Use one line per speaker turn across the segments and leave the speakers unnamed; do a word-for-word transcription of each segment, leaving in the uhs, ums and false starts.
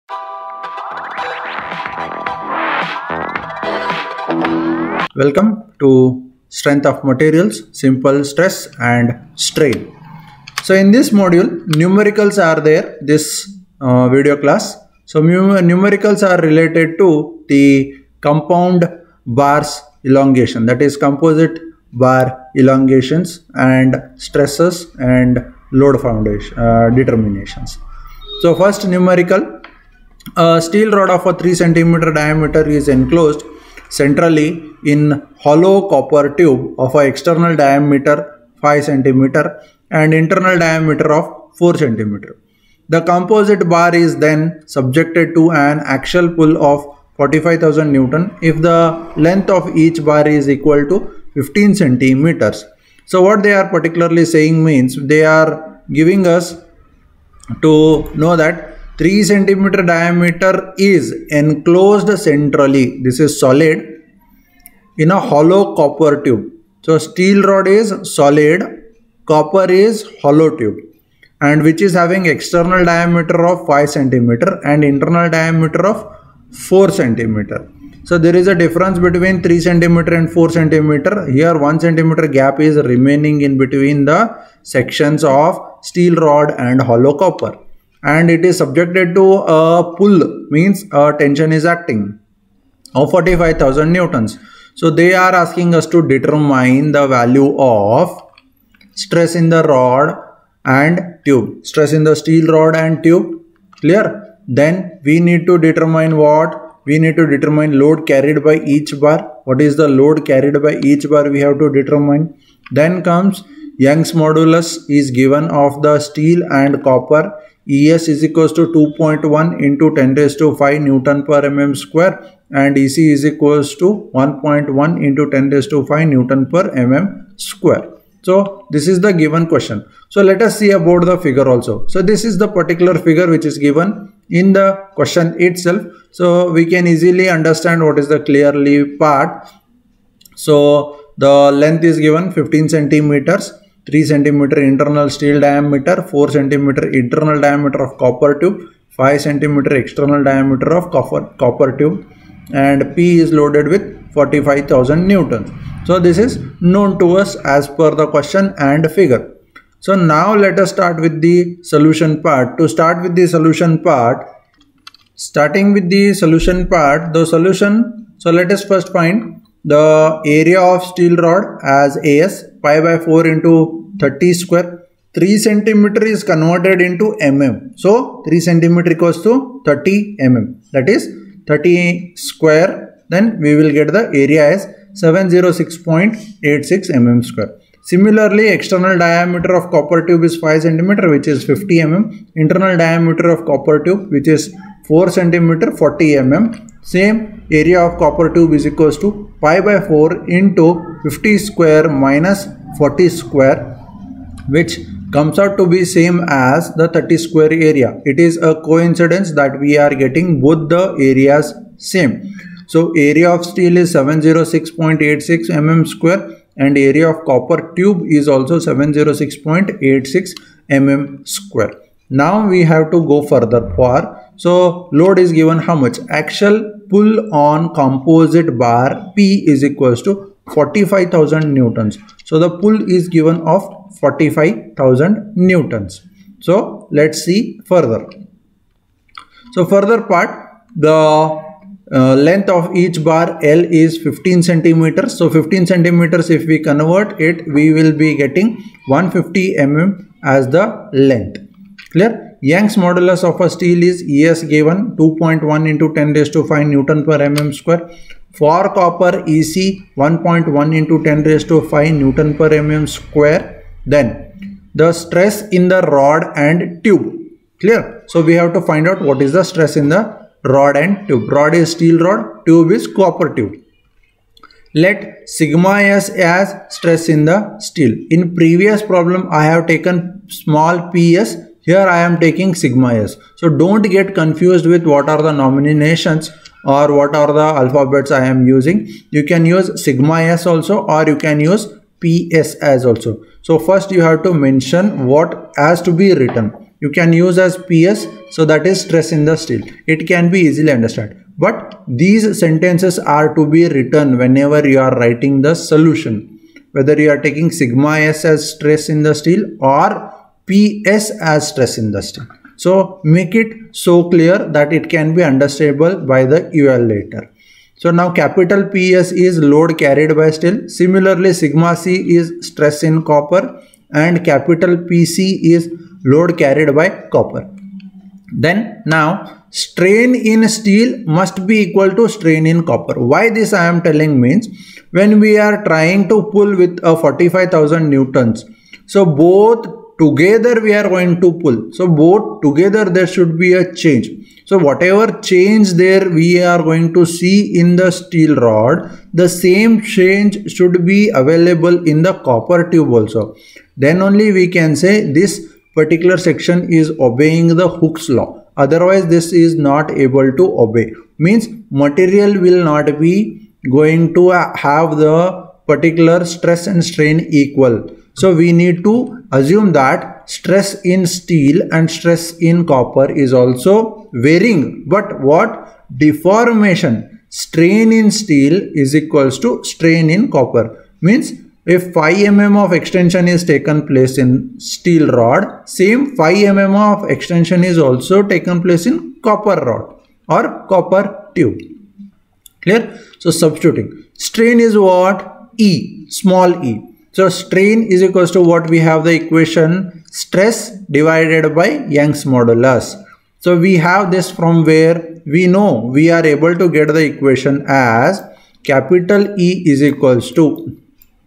Welcome to Strength of Materials, Simple Stress and Strain. So in this module, numericals are there, this uh, video class. So numericals are related to the compound bars elongation, that is composite bar elongations and stresses and load foundation uh, determinations. So first numerical, a steel rod of a three centimeter diameter is enclosed centrally in hollow copper tube of a external diameter five centimeter and internal diameter of four centimeter. The composite bar is then subjected to an axial pull of forty-five thousand Newton if the length of each bar is equal to fifteen centimeters. So what they are particularly saying means they are giving us to know that three centimeter diameter is enclosed centrally, this is solid, in a hollow copper tube. So steel rod is solid, copper is hollow tube, and which is having external diameter of five centimeter and internal diameter of four centimeter. So there is a difference between three centimeter and four centimeter. Here one centimeter gap is remaining in between the sections of steel rod and hollow copper, and it is subjected to a pull, means a tension is acting of forty-five thousand newtons. So they are asking us to determine the value of stress in the rod and tube, stress in the steel rod and tube. Clear? Then we need to determine what? We need to determine load carried by each bar. What is the load carried by each bar? We have to determine. Then comes Young's modulus is given of the steel and copper. E S is equals to two point one into ten raised to five Newton per mm square, and E C is equals to one point one into ten raised to five Newton per mm square. So this is the given question. So let us see about the figure also. So this is the particular figure which is given in the question itself. So we can easily understand what is the clearly part. So the length is given fifteen centimeters, three centimeter internal steel diameter, four centimeter internal diameter of copper tube, five centimeter external diameter of copper, copper tube, and P is loaded with forty-five thousand newtons. So this is known to us as per the question and figure. So now let us start with the solution part. To start with the solution part, starting with the solution part, the solution, so let us first find the area of steel rod as A S, pi by four into thirty square. three centimeter is converted into mm. So three centimeter equals to thirty millimeters. That is thirty square. Then we will get the area as seven hundred six point eight six millimeters square. Similarly, external diameter of copper tube is five centimeter, which is fifty millimeters. Internal diameter of copper tube, which is four centimeter, forty millimeters. Same area of copper tube is equals to pi by four into fifty square minus forty square, which comes out to be same as the thirty square area. It is a coincidence that we are getting both the areas same. So area of steel is seven hundred six point eight six millimeters square and area of copper tube is also seven hundred six point eight six millimeters square. Now we have to go further for, so load is given how much? Axial pull on composite bar P is equals to forty-five thousand newtons. So the pull is given of forty-five thousand newtons. So let's see further. So further part, the uh, length of each bar L is fifteen centimeters. So fifteen centimeters, if we convert it, we will be getting one hundred fifty millimeters as the length. Clear? Young's modulus of a steel is E S given two point one into ten raised to five Newton per mm square. For copper, E C one point one into ten raised to five Newton per mm square. Then the stress in the rod and tube. Clear? So we have to find out what is the stress in the rod and tube. Rod is steel rod, tube is copper tube. Let sigma s as stress in the steel. In previous problem, I have taken small ps. Here I am taking sigma s. So don't get confused with what are the nominations or what are the alphabets I am using. You can use sigma s also, or you can use ps as also. So first you have to mention what has to be written. You can use as ps, So that is stress in the steel. It can be easily understood. But these sentences are to be written whenever you are writing the solution. Whether you are taking sigma s as stress in the steel or P S as stress in the steel. So make it so clear that it can be understandable by the evaluator. So now capital P S is load carried by steel. Similarly, sigma C is stress in copper and capital P C is load carried by copper. Then now strain in steel must be equal to strain in copper. Why this I am telling means, when we are trying to pull with a forty-five thousand newtons, so both together we are going to pull. So both together there should be a change. So whatever change there we are going to see in the steel rod, the same change should be available in the copper tube also. Then only we can say this particular section is obeying the Hooke's law. Otherwise this is not able to obey. Means material will not be going to have the particular stress and strain equal. So we need to assume that stress in steel and stress in copper is also varying. But what? Deformation. Strain in steel is equals to strain in copper. Means if five millimeters of extension is taken place in steel rod, same five millimeters of extension is also taken place in copper rod or copper tube. Clear? So substituting. Strain is what? E, small e. So strain is equals to what we have the equation, stress divided by Young's modulus. So we have this from where we know we are able to get the equation as capital E is equals to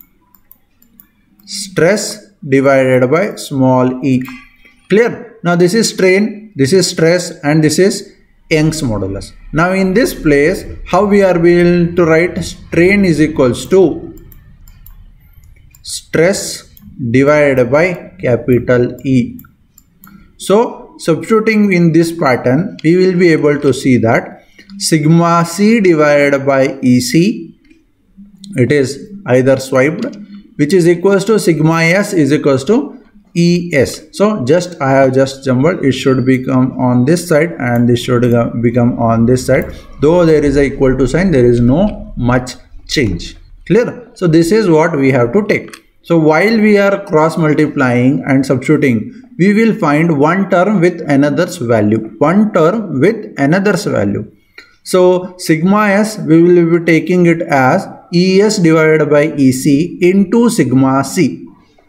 stress divided by small e. Clear? Now this is strain, this is stress and this is Young's modulus. Now in this place, how we are able to write strain is equals to stress divided by capital E. So substituting in this pattern, we will be able to see that sigma C divided by E C, it is either swiped, which is equals to sigma S is equals to E S. So just I have just jumbled, it should become on this side and this should become on this side. Though there is a equal to sign, there is no much change. Clear? So this is what we have to take. So while we are cross multiplying and substituting, we will find one term with another's value. One term with another's value. So sigma S, we will be taking it as E S divided by E C into sigma C.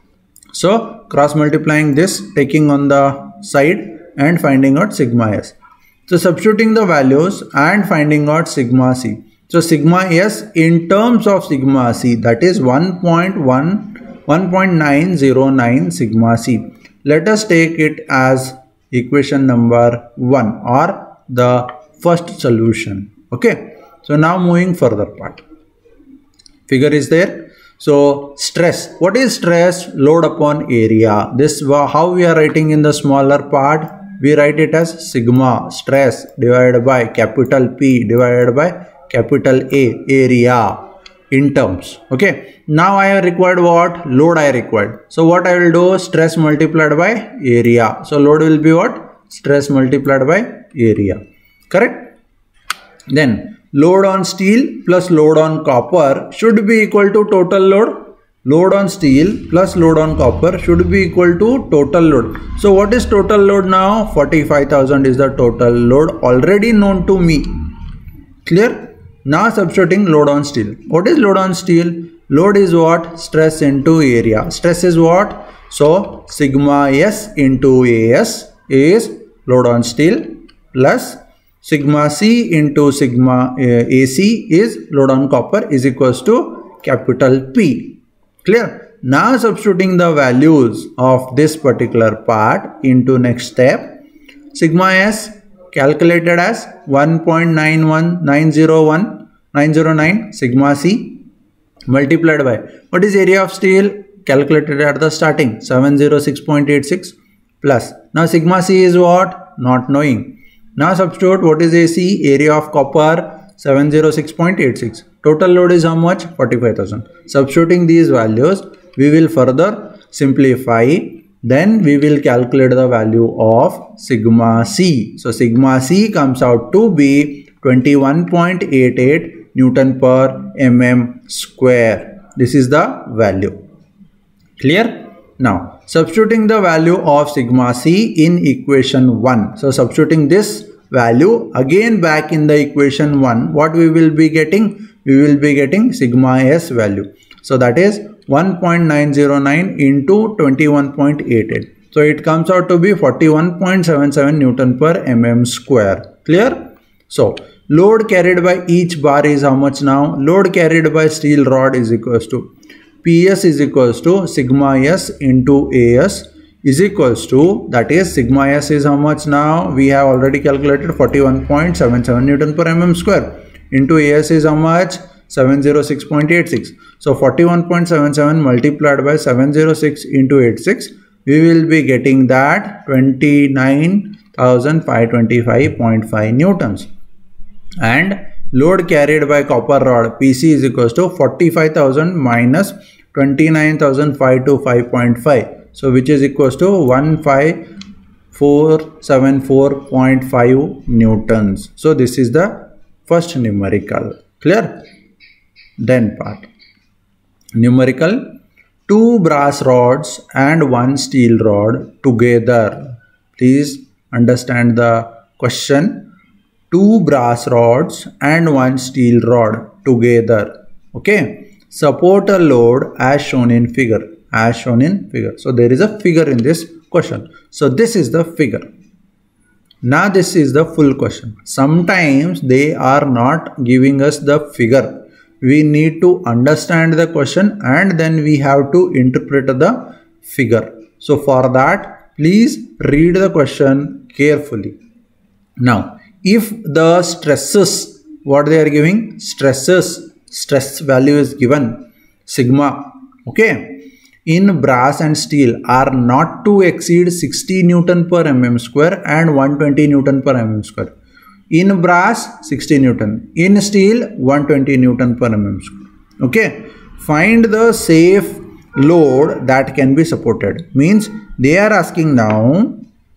So cross multiplying this, taking on the side and finding out sigma S. So substituting the values and finding out sigma C. So sigma S in terms of sigma C, that is one point one, one point nine zero nine sigma C. Let us take it as equation number one or the first solution. Okay. So now moving further part. Figure is there. So stress. What is stress? Load upon area. This how we are writing in the smaller part. We write it as sigma stress divided by capital P divided by capital A, area in terms. Okay. Now I have required what? Load I required. So what I will do? Stress multiplied by area. So load will be what? Stress multiplied by area. Correct? Then load on steel plus load on copper should be equal to total load. Load on steel plus load on copper should be equal to total load. So what is total load now? forty-five thousand is the total load already known to me. Clear? Now substituting load on steel. What is load on steel? Load is what? Stress into area. Stress is what? So sigma S into A S is load on steel plus sigma C into sigma uh, A C is load on copper is equals to capital P. Clear? Now substituting the values of this particular part into next step. Sigma S calculated as one point nine one nine zero one nine zero nine sigma C multiplied by what is area of steel calculated at the starting seven hundred six point eight six plus now sigma C is what? Not knowing. Now substitute what is A C, area of copper seven hundred six point eight six. Total load is how much? forty-five thousand. Substituting these values, we will further simplify then we will calculate the value of sigma C. So sigma C comes out to be twenty-one point eight eight Newton per mm square. This is the value. Clear? Now substituting the value of sigma C in equation one. So substituting this value again back in the equation one, what we will be getting? We will be getting sigma S value. So that is one point nine zero nine into twenty-one point eight eight. So it comes out to be forty-one point seven seven Newton per mm square. Clear? So load carried by each bar is how much now? Load carried by steel rod is equals to P S is equals to sigma S into A S is equals to, that is sigma S is how much now? We have already calculated forty-one point seven seven Newton per mm square into A S is how much? seven hundred six point eight six. So forty-one point seven seven multiplied by seven hundred six into eighty-six, we will be getting that twenty-nine thousand five hundred twenty-five point five newtons. And load carried by copper rod P C is equals to forty-five thousand minus twenty-nine thousand five hundred twenty-five point five. So which is equals to one five four seven four point five newtons. So this is the first numerical. Clear? Then part. Numerical: two brass rods and one steel rod together. Please understand the question. Two brass rods and one steel rod together, okay, support a load as shown in figure, as shown in figure. So there is a figure in this question. So this is the figure. Now this is the full question. Sometimes they are not giving us the figure. We need to understand the question and then we have to interpret the figure. So for that, please read the question carefully. Now if the stresses, what they are giving, stresses, stress value is given sigma, okay, in brass and steel are not to exceed sixty Newton per mm square and one hundred twenty Newton per mm square. In brass sixty Newton, in steel one hundred twenty Newton per mm square. Okay, find the safe load that can be supported. Means they are asking now.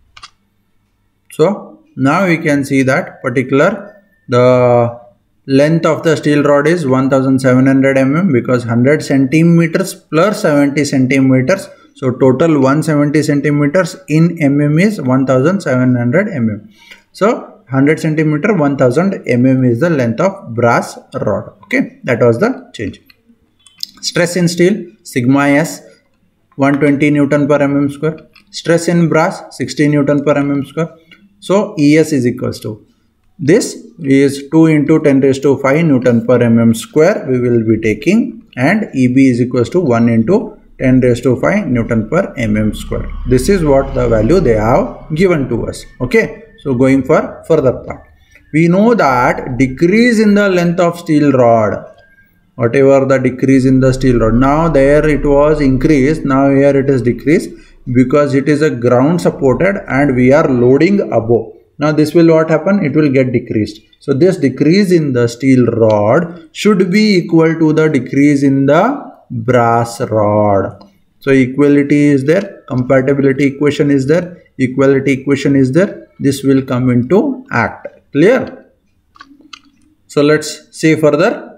So now we can see that particular the length of the steel rod is one thousand seven hundred millimeters because one hundred centimeters plus seventy centimeters. So total one hundred seventy centimeters in mm is one thousand seven hundred millimeters. So one hundred centimeter one thousand millimeters is the length of brass rod. Okay, that was the change. Stress in steel sigma S one hundred twenty Newton per mm square. Stress in brass sixty Newton per mm square. So E S is equals to, this is two into ten raised to five Newton per mm square we will be taking, and E B is equals to one into ten raised to five Newton per mm square. This is what the value they have given to us. Okay, so going for further part, we know that decrease in the length of steel rod, whatever the decrease in the steel rod, now there it was increased, now here it is decreased because it is a ground supported and we are loading above. Now this will what happen, it will get decreased. So this decrease in the steel rod should be equal to the decrease in the brass rod. So equality is there, compatibility equation is there, equality equation is there. This will come into act. Clear? So let's see further.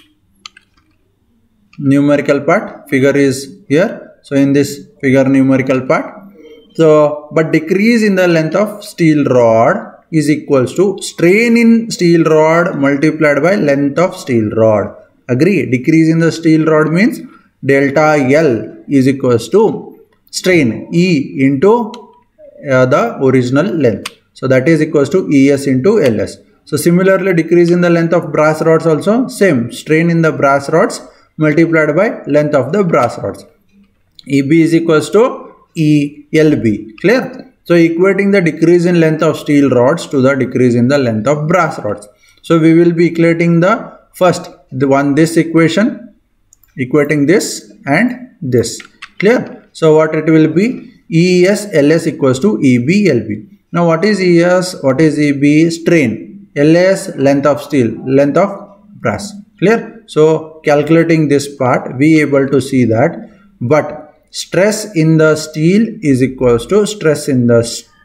Numerical part, figure is here. So in this figure numerical part, so but decrease in the length of steel rod is equals to strain in steel rod multiplied by length of steel rod. Agree? Decrease in the steel rod means delta L is equals to strain E into uh, the original length. So that is equals to E S into L S. So similarly, decrease in the length of brass rods also same, strain in the brass rods multiplied by length of the brass rods. E B is equals to E L B. Clear? So equating the decrease in length of steel rods to the decrease in the length of brass rods. So we will be equating the first the one this equation, equating this and this. Clear? So what it will be, E S L S equals to E B L B. Now what is E S? What is E B? Strain. L S length of steel, length of brass. Clear? So calculating this part, we able to see that, but stress in the steel is equals to stress in the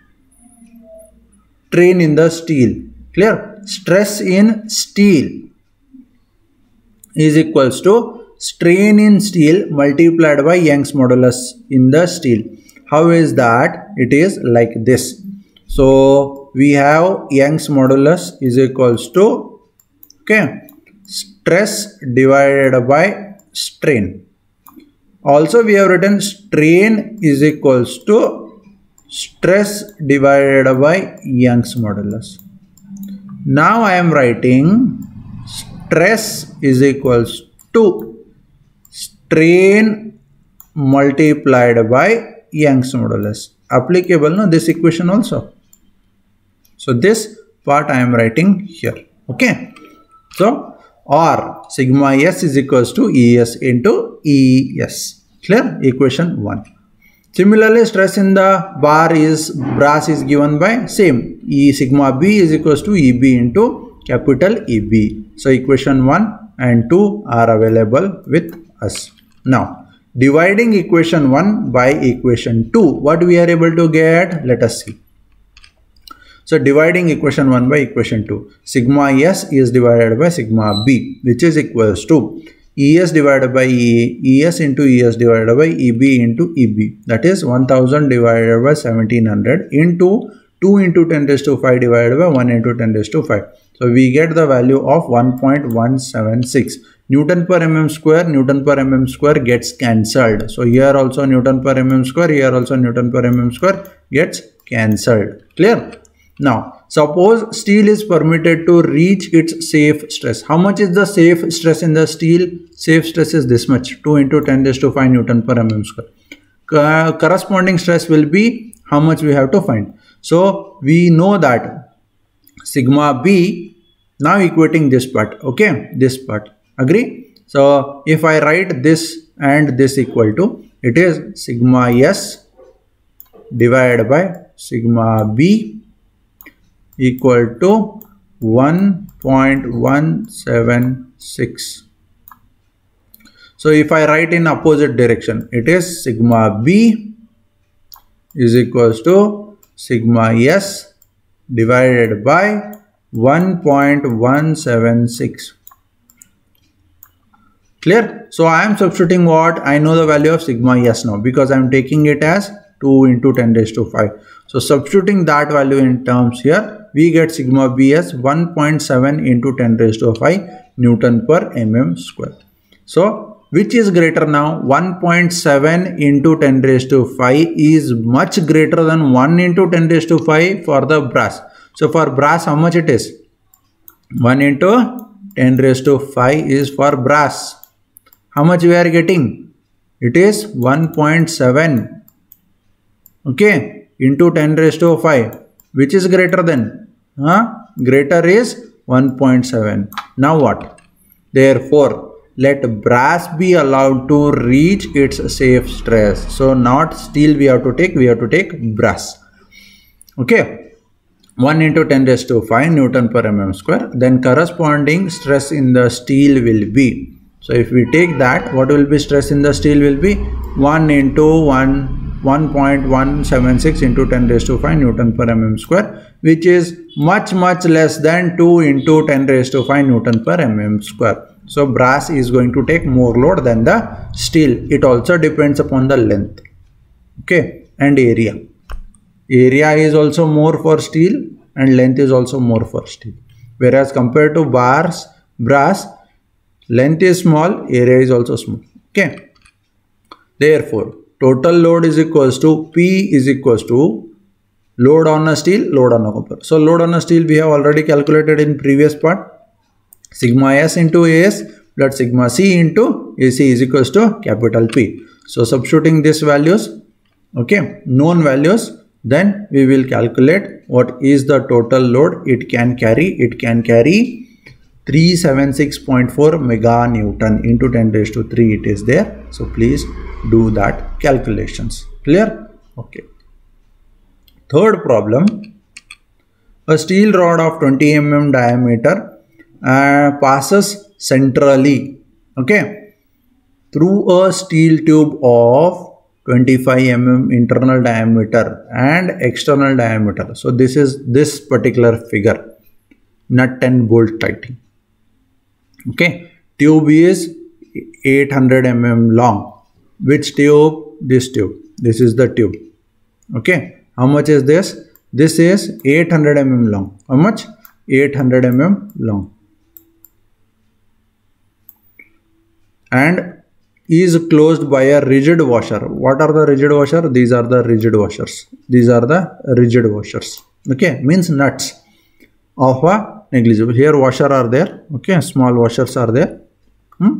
strain in the steel. Clear? Stress in steel is equals to strain in steel multiplied by Young's modulus in the steel. How is that? It is like this. So we have Young's modulus is equals to, okay, stress divided by strain. Also we have written strain is equals to stress divided by Young's modulus. Now I am writing stress is equals to strain multiplied by Young's modulus. Applicable no this equation also. So this part I am writing here. Okay. So or sigma S is equals to E S into E S. Clear? Equation one. Similarly, stress in the bar is brass is given by same E sigma B is equals to E B into capital E B. So equation one and two are available with us. Now dividing equation one by equation two, what we are able to get? Let us see. So dividing equation one by equation two, sigma S is divided by sigma B, which is equals to E S divided by E, E S into E S divided by E B into E B. That is one thousand divided by seventeen hundred into two into ten raised to five divided by one into ten raised to five. So we get the value of one point one seven six. Newton per mm square, Newton per mm square gets cancelled. So here also Newton per mm square, here also Newton per mm square gets cancelled. Clear? Now, suppose steel is permitted to reach its safe stress. How much is the safe stress in the steel? Safe stress is this much, two into ten raised to five Newton per mm square. Uh, corresponding stress will be how much we have to find. So, we know that sigma B, now equating this part, okay, this part, agree? So, if I write this and this equal to, it is sigma S divided by sigma B equal to one point one seven six. So if I write in opposite direction, it is sigma B is equals to sigma S divided by one point one seven six. Clear? So I am substituting what? I know the value of sigma S now because I am taking it as two into ten raised to five. So substituting that value in terms here, we get sigma B as one point seven into ten raised to five Newton per mm square. So which is greater now? one point seven into ten raised to five is much greater than one into ten raised to five for the brass. So for brass, how much it is? one into ten raised to five is for brass. How much we are getting? It is one point seven. Okay, into ten raised to five. Which is greater than? Huh? Greater is one point seven. Now what? Therefore, let brass be allowed to reach its safe stress. So not steel we have to take, we have to take brass. Okay. one into ten raised to five Newton per mm square. Then corresponding stress in the steel will be. So if we take that, what will be stress in the steel will be one into one. one point one seven six into ten raised to five Newton per mm square, which is much much less than two into ten raised to five Newton per mm square. So brass is going to take more load than the steel. It also depends upon the length, okay, and area. Area is also more for steel and length is also more for steel. Whereas compared to bars, brass, length is small, area is also small. Okay. Therefore, total load is equals to P is equals to load on a steel, load on a copper. So load on a steel we have already calculated in previous part. Sigma S into A S plus sigma C into A C is equals to capital P. So substituting these values, okay, known values, then we will calculate what is the total load it can carry. It can carry three hundred seventy-six point four mega Newton into ten raised to three. It is there. So please do that calculations. Clear? Okay. Third problem. A steel rod of twenty millimeter diameter uh, passes centrally, okay, through a steel tube of twenty-five millimeter internal diameter and external diameter. So this is this particular figure, nut and bolt tightening. Okay, tube is eight hundred millimeters long. Which tube? This tube. This is the tube. Okay, how much is this? This is eight hundred millimeters long. How much? eight hundred millimeters long. And is closed by a rigid washer. What are the rigid washer? These are the rigid washers. These are the rigid washers. Okay, means nuts of a negligible. Here washer are there. Okay, small washers are there. Hmm?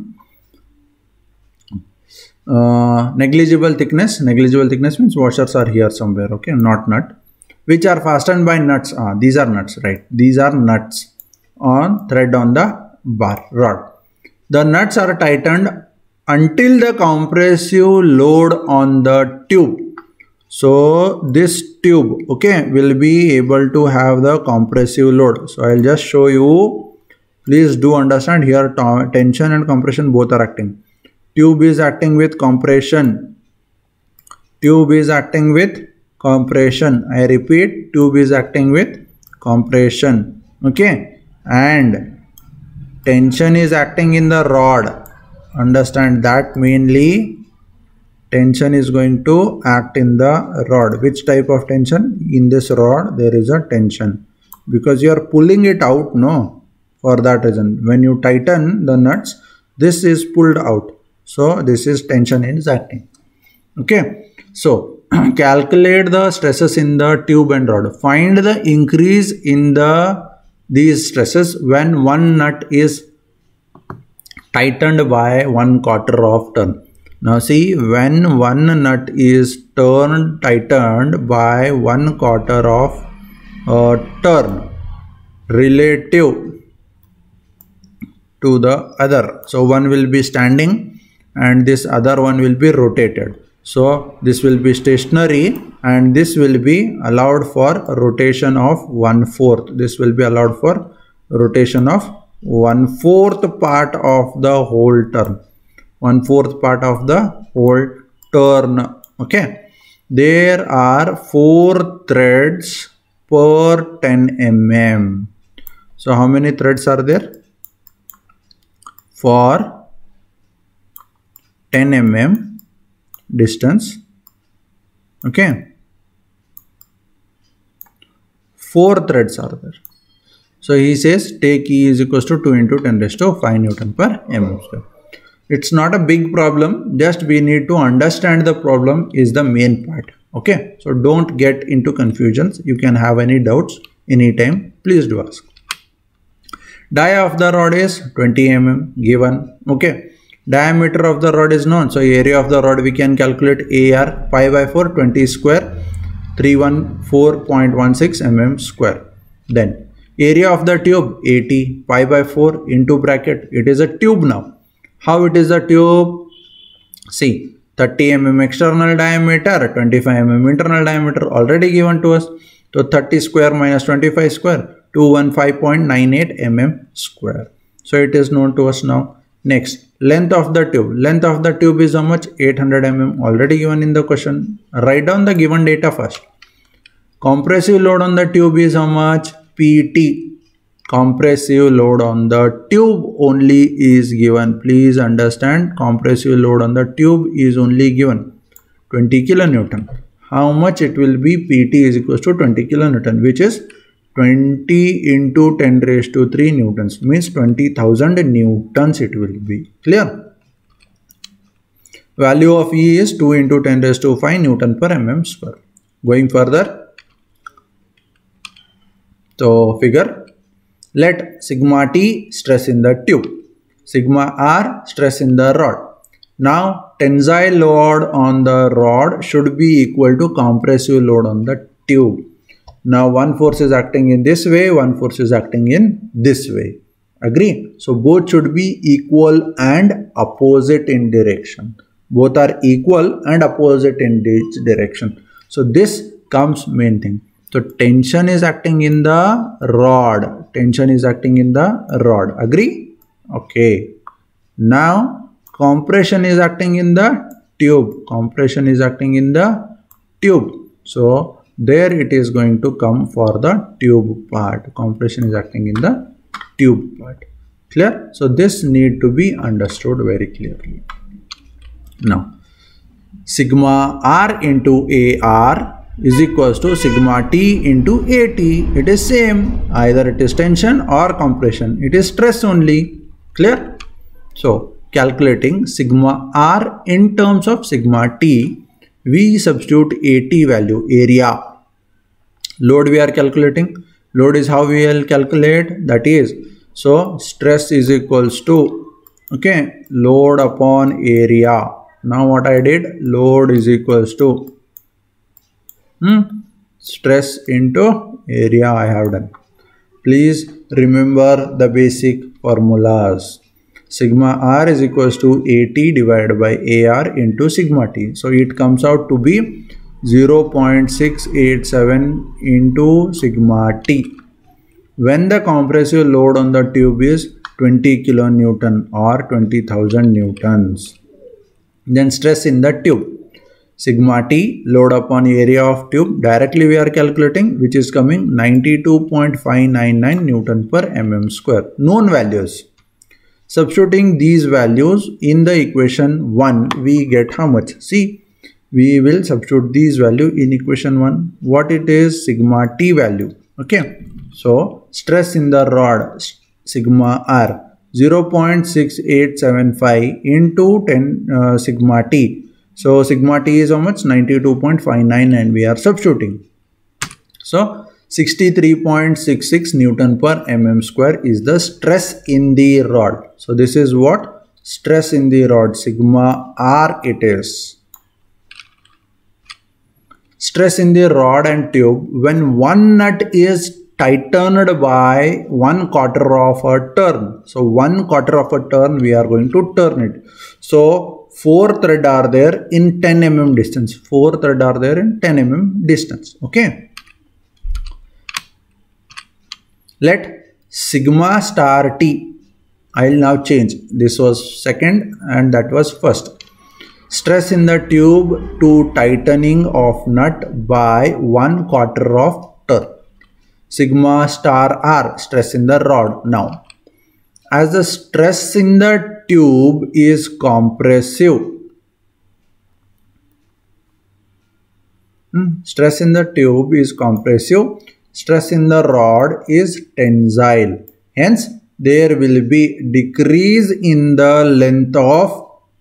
Uh, negligible thickness. Negligible thickness means washers are here somewhere. Okay, not nut. Which are fastened by nuts. Ah, these are nuts, right? These are nuts on thread on the bar rod. The nuts are tightened until the compressive load on the tube. So this tube, okay, will be able to have the compressive load. So I'll just show you. Please do understand here, tension and compression both are acting. Tube is acting with compression. Tube is acting with compression. I repeat, tube is acting with compression. Okay, and tension is acting in the rod. Understand that mainly tension is going to act in the rod. Which type of tension? In this rod there is a tension because you are pulling it out, no? For that reason, when you tighten the nuts, this is pulled out. So this is tension is acting. Okay, so calculate the stresses in the tube and rod. Find the increase in the these stresses when one nut is tightened by one quarter of turn. Now see, when one nut is turned tightened by one quarter of uh, turn relative to the other, so one will be standing and this other one will be rotated. So this will be stationary and this will be allowed for rotation of one fourth. This will be allowed for rotation of one fourth part of the whole turn. One fourth part of the whole turn. Okay. There are four threads per ten millimeters. So how many threads are there? For ten millimeters distance. Okay. Four threads are there. So he says take E is equals to two into ten raised to five Newton per mm square. It's not a big problem. Just we need to understand the problem is the main part. Okay. So don't get into confusions. You can have any doubts anytime. Please do ask. Dia of the rod is twenty millimeters given. Okay. Diameter of the rod is known. So area of the rod we can calculate A R pi by four, twenty square, three hundred fourteen point one six millimeters square. Then area of the tube eighty pi by four into bracket. It is a tube now. How it is a tube? See, thirty millimeters external diameter, twenty-five millimeters internal diameter already given to us. So thirty square minus twenty-five square, two hundred fifteen point nine eight millimeters square. So it is known to us now. Next, length of the tube. Length of the tube is how much? eight hundred millimeters already given in the question. Write down the given data first. Compressive load on the tube is how much? P T. Compressive load on the tube only is given. Please understand, compressive load on the tube is only given twenty kilonewton. How much it will be? P T is equals to twenty kilonewton, which is twenty into ten raised to three newtons, means twenty thousand newtons it will be. Clear? Value of E is two into ten raised to five Newton per mm square. Going further, so figure, let sigma T stress in the tube, sigma R stress in the rod. Now tensile load on the rod should be equal to compressive load on the tube. Now one force is acting in this way, one force is acting in this way. Agree? So both should be equal and opposite in direction. Both are equal and opposite in this direction. So this comes main thing. So tension is acting in the rod. Tension is acting in the rod. Agree? Okay. Now compression is acting in the tube. Compression is acting in the tube. So there it is going to come for the tube part. Compression is acting in the tube part. Clear? So this need to be understood very clearly. Now, sigma R into A R is equals to sigma T into A T. It is same. Either it is tension or compression. It is stress only. Clear? So, calculating sigma R in terms of sigma T, we substitute A T value, area. Load we are calculating. Load is how we will calculate. That is, so stress is equals to, okay, load upon area. Now what I did, load is equals to hmm, stress into area I have done. Please remember the basic formulas. Sigma R is equals to A T divided by A R into sigma T. So it comes out to be zero point six eight seven into sigma T. When the compressive load on the tube is twenty kilonewton or twenty thousand newtons. Then stress in the tube. Sigma T, load upon area of tube, directly we are calculating, which is coming ninety-two point five nine nine Newton per mm square. Known values. Substituting these values in the equation one, we get how much? See, we will substitute these value in equation one. What it is? Sigma T value. Okay. So, stress in the rod, sigma R, zero point six eight seven five into ten uh, sigma T. So, sigma T is how much? ninety-two point five nine and we are substituting. So, sixty-three point six six Newton per mm square is the stress in the rod. So, this is what? Stress in the rod, sigma R it is. Stress in the rod and tube, when one nut is tightened by one quarter of a turn. So, one quarter of a turn we are going to turn it. So, four thread are there in ten millimeter distance. four thread are there in ten millimeter distance. Okay. Let sigma star T, I will now change. This was second and that was first. Stress in the tube to tightening of nut by one quarter of turn. Sigma star R, stress in the rod. Now, as the stress in the tube is compressive, hmm, stress in the tube is compressive, stress in the rod is tensile. Hence, there will be decrease in the length of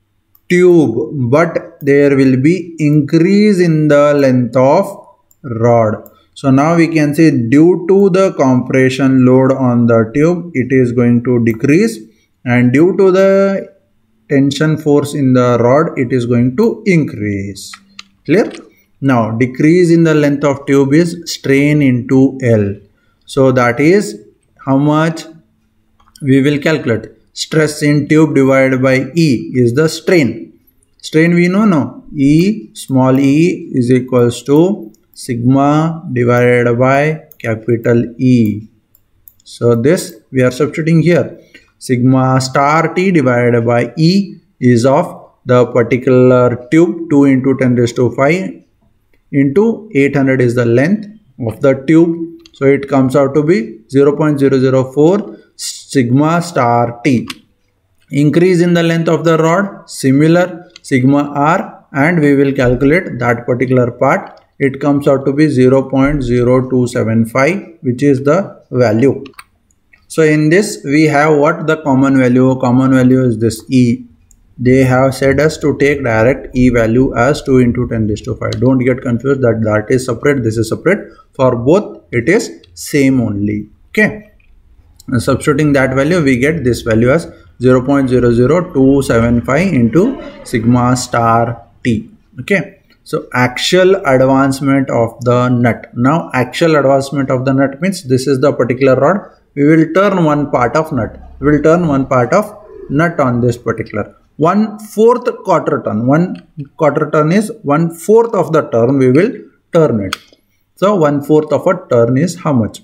tube, but there will be increase in the length of rod. So now we can say due to the compression load on the tube, it is going to decrease, and due to the tension force in the rod, it is going to increase. Clear? Now decrease in the length of tube is strain into L. So that is how much we will calculate. Stress in tube divided by E is the strain. Strain we know no. E small e is equals to sigma divided by capital E. So this we are substituting here. Sigma star T divided by E is of the particular tube, two into ten raised to five into eight hundred is the length of the tube. So it comes out to be zero point zero zero four sigma star T. Increase in the length of the rod, similar sigma R, and we will calculate that particular part. It comes out to be zero point zero two seven five, which is the value. So in this we have what the common value. Common value is this E. They have said us to take direct E value as two into ten raised to five. Don't get confused that that is separate, this is separate. For both it is same only. Okay. And substituting that value, we get this value as zero point zero zero two seven five into sigma star T. Okay. So actual advancement of the nut. Now actual advancement of the nut means this is the particular rod. We will turn one part of nut. We will turn one part of nut on this particular. One fourth quarter turn. One quarter turn is one fourth of the turn we will turn it. So one fourth of a turn is how much?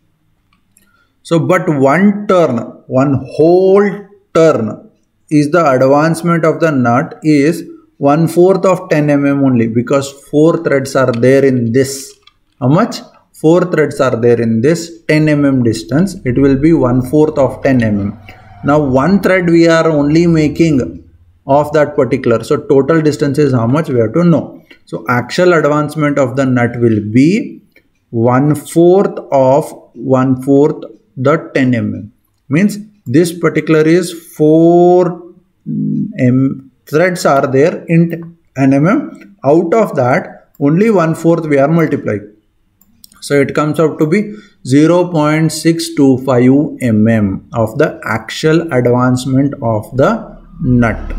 So but one turn, one whole turn is the advancement of the nut is one fourth of ten millimeters only, because four threads are there in this. How much? four threads are there in this ten millimeter distance. It will be one fourth of ten millimeters. Now one thread we are only making of that particular. So total distance is how much? We have to know. So axial advancement of the nut will be one fourth of one fourth the ten millimeters. Means this particular is four m threads are there in an mm. Out of that only one fourth we are multiplying. So it comes out to be zero point six two five millimeters of the axial advancement of the nut.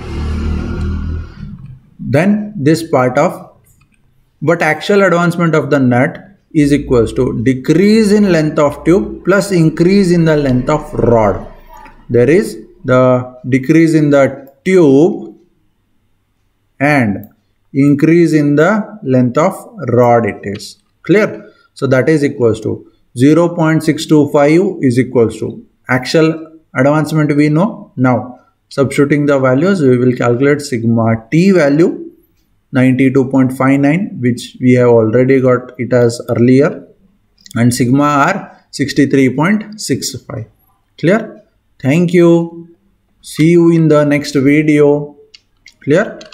Then this part of, but axial advancement of the nut is equals to decrease in length of tube plus increase in the length of rod. There is the decrease in the tube and increase in the length of rod it is. Clear? So that is equals to zero point six two five is equals to axial advancement we know. Now substituting the values, we will calculate sigma T value ninety-two point five nine, which we have already got it as earlier, and sigma R sixty-three point six five. Clear? Thank you. See you in the next video. Clear?